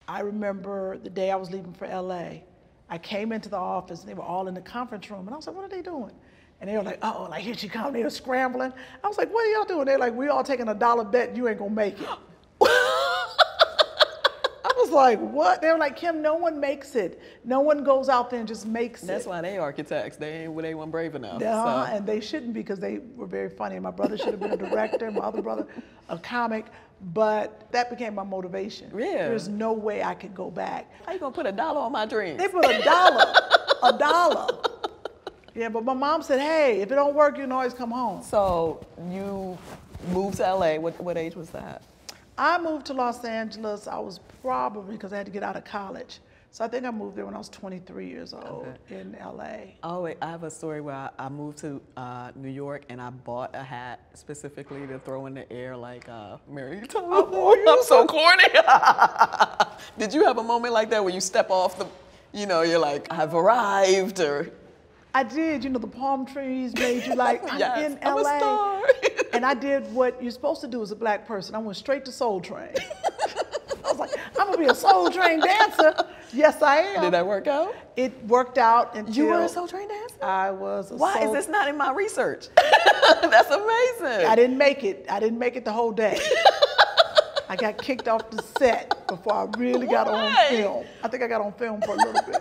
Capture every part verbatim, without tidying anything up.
I remember the day I was leaving for L A, I came into the office and they were all in the conference room and I was like, what are they doing? And they were like, uh oh, like here she comes. They were scrambling. I was like, what are y'all doing? They're like, we all taking a dollar bet you ain't gonna make it. I was like, what? They were like, Kym, no one makes it. No one goes out there and just makes That's it. why they architects. They ain't, they weren't brave enough. Uh, so. And they shouldn't be because they were very funny. My brother should have been a director, my other brother a comic, but that became my motivation. Yeah. There's no way I could go back. How you gonna put a dollar on my dreams? They put a dollar, a dollar. Yeah, but my mom said, hey, if it don't work, you can always come home. So you moved to L A. What, what age was that? I moved to Los Angeles, I was probably, because I had to get out of college. So I think I moved there when I was twenty-three years old okay. in L A. Oh, wait, I have a story where I, I moved to uh, New York and I bought a hat specifically to throw in the air like uh, Mary Tyler. Oh, I'm so corny. Did you have a moment like that where you step off the, you know, you're like, I've arrived, or? I did, you know, the palm trees made you like, I'm yes, in L A. I'm a star. And I did what you're supposed to do as a black person. I went straight to Soul Train. I was like, I'm gonna be a Soul Train dancer. Yes, I am. Did that work out? It worked out until— You were a Soul Train dancer? I was a Why soul... is this not in my research? That's amazing. I didn't make it. I didn't make it the whole day. I got kicked off the set before I really got Why? on film. I think I got on film for a little bit.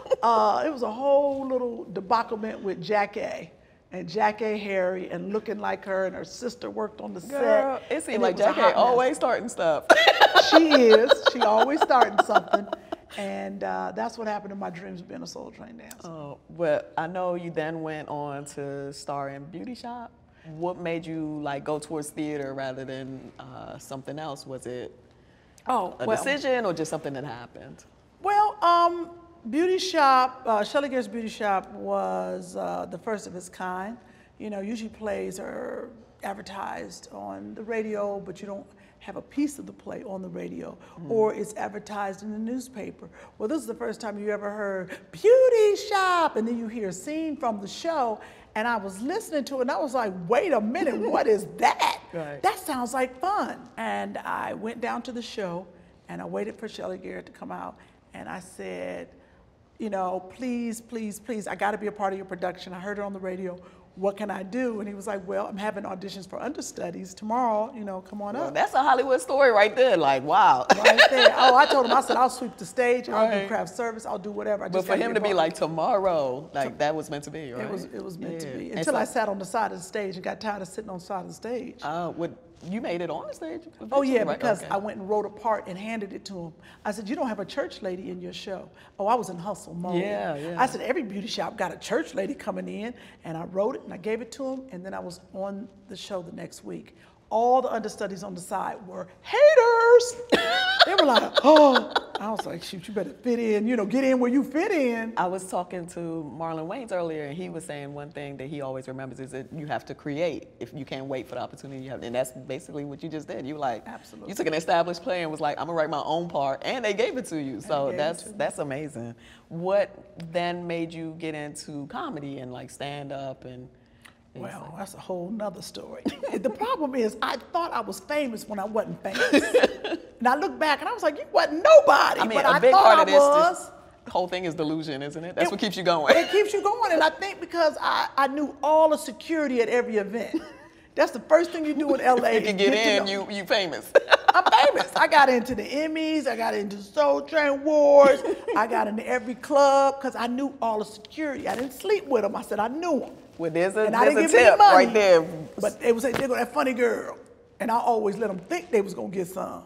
Uh, it was a whole little debaclement with Jackie and Jackie Harry and looking like her, and her sister worked on the Girl, set. it seemed like Jackie always starting stuff. She is. She always starting something. And uh, that's what happened in my dreams of being a Soul Train dancer. Oh, but I know you then went on to star in Beauty Shop. What made you like go towards theater rather than uh, something else? Was it oh, a well, decision or just something that happened? Well, um, Beauty Shop, uh, Shelley Gare's Beauty Shop was uh, the first of its kind. You know, usually plays are advertised on the radio, but you don't have a piece of the play on the radio, mm. or it's advertised in the newspaper. Well, this is the first time you ever heard Beauty Shop, and then you hear a scene from the show, and I was listening to it, and I was like, wait a minute, what is that? Right. That sounds like fun. And I went down to the show, and I waited for Shelley Gare to come out, and I said, you know, please, please, please, I gotta be a part of your production. I heard it on the radio. What can I do? And he was like, well, I'm having auditions for understudies tomorrow, you know, come on Well, up. that's a Hollywood story right there, like, wow. Right there. Oh, I told him, I said, I'll sweep the stage, I'll right. do craft service, I'll do whatever. I but just for him to be part. like, tomorrow, like, that was meant to be, right? It was, it was meant yeah. to be. And Until so, I sat on the side of the stage and got tired of sitting on the side of the stage. Uh, would, you made it on the stage? Oh yeah, right? because okay. I went and wrote a part and handed it to him. I said, you don't have a church lady in your show. Oh, I was in hustle mode. Yeah, yeah. I said, every beauty shop got a church lady coming in, and I wrote it and I gave it to him, and then I was on the show the next week. All the understudies on the side were haters. They were like, oh. I was like, shoot, you better fit in, you know, get in where you fit in. I was talking to Marlon Wayans earlier, and he was saying one thing that he always remembers is that you have to create if you can't wait for the opportunity you have. And that's basically what you just did. You like, Absolutely. You took an established play and was like, I'm gonna write my own part, and they gave it to you. So that's that's amazing. What then made you get into comedy and like stand up and? Well, like, that's a whole nother story. The problem is, I thought I was famous when I wasn't famous. And I look back and I was like, you wasn't nobody. I mean, but a I big thought part I of this, was. this whole thing is delusion, isn't it? That's It- what keeps you going. It keeps you going, and I think because I, I knew all the security at every event. That's the first thing you do in L A. You can get, get in, know. you you famous. I'm famous. I got into the Emmys, I got into Soul Train Wars, I got into every club because I knew all the security. I didn't sleep with them. I said I knew them. Well, there's a, And I there's didn't a give any tip money, right there. But they would say, there go that funny girl. And I always let them think they was gonna get some.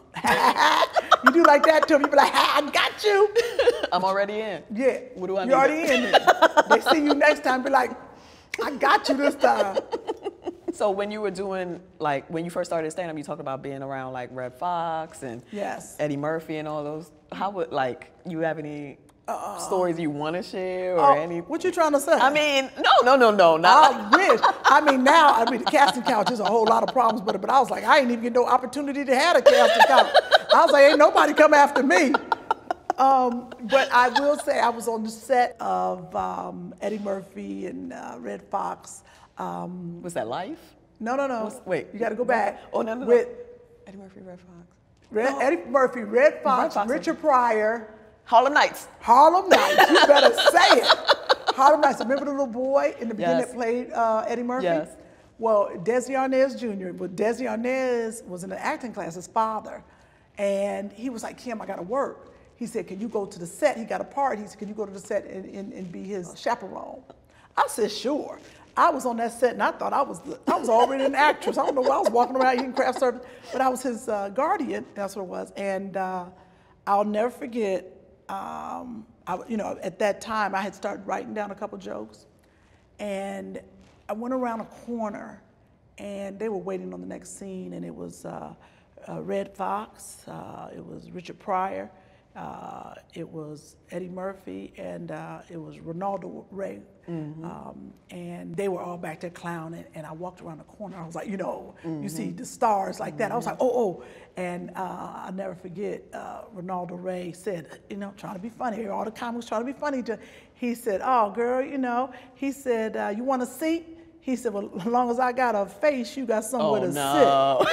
You do like that to them, you be like, ha, I got you. I'm already in. Yeah, What do I you need already to- in there. They see you next time, be like, I got you this time. So when you were doing, like, when you first started stand-up, you talked about being around, like, Red Fox and Yes. Eddie Murphy and all those. How would, like, you have any uh, stories you want to share or Oh, any? what you trying to say? I mean, no, no, no, no, not. I wish. I mean, now, I mean, the casting couch is a whole lot of problems, but, but I was like, I ain't even get no opportunity to have a casting couch. I was like, ain't nobody come after me. Um, but I will say I was on the set of um, Eddie Murphy and uh, Red Fox. Um, Was that Life? no, no, no. Was- wait. You got to go back. Oh, no, no, no. With Eddie Murphy, Red Fox. Red, No. Eddie Murphy, Red Fox, Fox. Richard Pryor, Harlem Nights. Harlem Nights. You better say it. Harlem Nights. Remember the little boy in the beginning Yes. that played uh, Eddie Murphy? Yes. Well, Desi Arnaz Junior But Desi Arnaz was in the acting class, his father. And he was like, Kym, I got to work. He said, can you go to the set? He got a part. He said, can you go to the set and, and, and be his chaperone? I said, sure. I was on that set and I thought I was the, I was already an actress. I don't know why I was walking around eating craft service, but I was his uh, guardian. That's what it was. And uh, I'll never forget, um, I, you know, at that time I had started writing down a couple jokes, and I went around a corner and they were waiting on the next scene, and it was uh, uh, Red Fox, uh, it was Richard Pryor, uh, it was Eddie Murphy, and uh, it was Ronaldo Ray. Mm-hmm. um, and they were all back there clowning, and I walked around the corner. I was like, you know, mm-hmm. you see the stars like that. I was like, oh, oh. And uh, I'll never forget, uh, Ronaldo Ray said, you know, trying to be funny. All the comics trying to be funny. He said, oh, girl, you know, he said, uh, you want a seat? He said, well, as long as I got a face, you got somewhere oh, to no.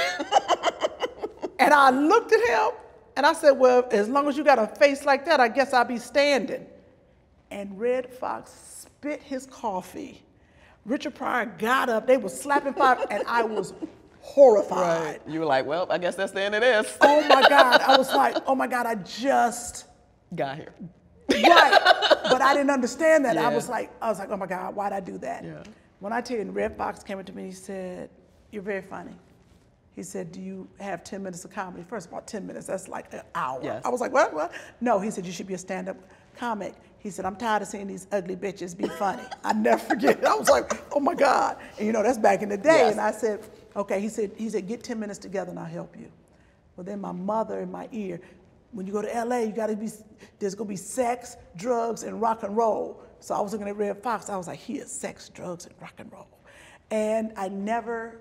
sit. And I looked at him, and I said, well, as long as you got a face like that, I guess I'll be standing. And Red Fox spit his coffee. Richard Pryor got up, they were slapping five, and I was horrified. Right. You were like, well, I guess that's the end of this. Oh my God, I was like, oh my God, I just got here. Right, but I didn't understand that. Yeah. I was like, I was like, oh my God, why'd I do that? Yeah. When I tell you, Red Fox came up to me, he said, you're very funny. He said, do you have ten minutes of comedy? First of all, ten minutes, that's like an hour. Yes. I was like, what, what? No, he said, you should be a stand-up comic. He said, I'm tired of seeing these ugly bitches be funny. I never forget it. I was like, oh my God. And you know, that's back in the day. Yes. And I said, okay, he said, he said, get ten minutes together and I'll help you. Well, then my mother in my ear, when you go to L A, you gotta be, there's gonna be sex, drugs, and rock and roll. So I was looking at Red Fox, I was like, he is sex, drugs, and rock and roll. And I never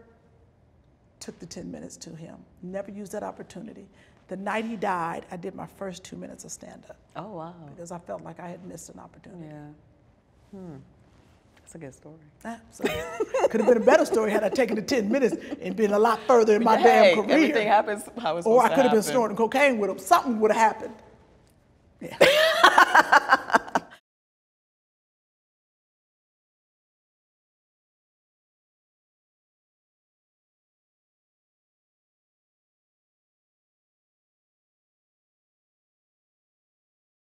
took the ten minutes to him, never used that opportunity. The night he died, I did my first two minutes of stand-up. Oh, wow. Because I felt like I had missed an opportunity. Yeah. Hmm. That's a good story. Ah, so could have been a better story had I taken the ten minutes and been a lot further in my Hey, damn career. everything happens how it's supposed Or I to could have been happen. snorting cocaine with him. Something would have happened. Yeah.